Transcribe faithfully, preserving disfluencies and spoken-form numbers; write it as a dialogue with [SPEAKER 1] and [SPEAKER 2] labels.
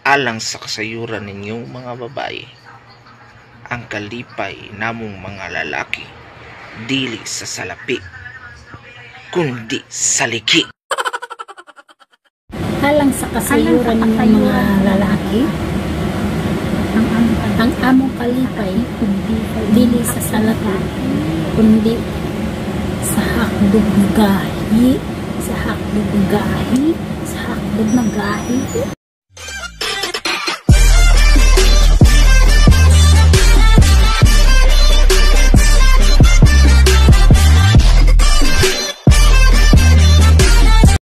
[SPEAKER 1] alang sa kasayuran ninyong mga babae. Ang kalipay namong mga lalaki, dili sa salapi, kundi sa liki.
[SPEAKER 2] Alang sa kasayuran ng mga lalaki, ang, ang among kalipay, dili sa salapi, kundi sa hakdog gahi, sa hakdog gahi, sa hakdog na gahi.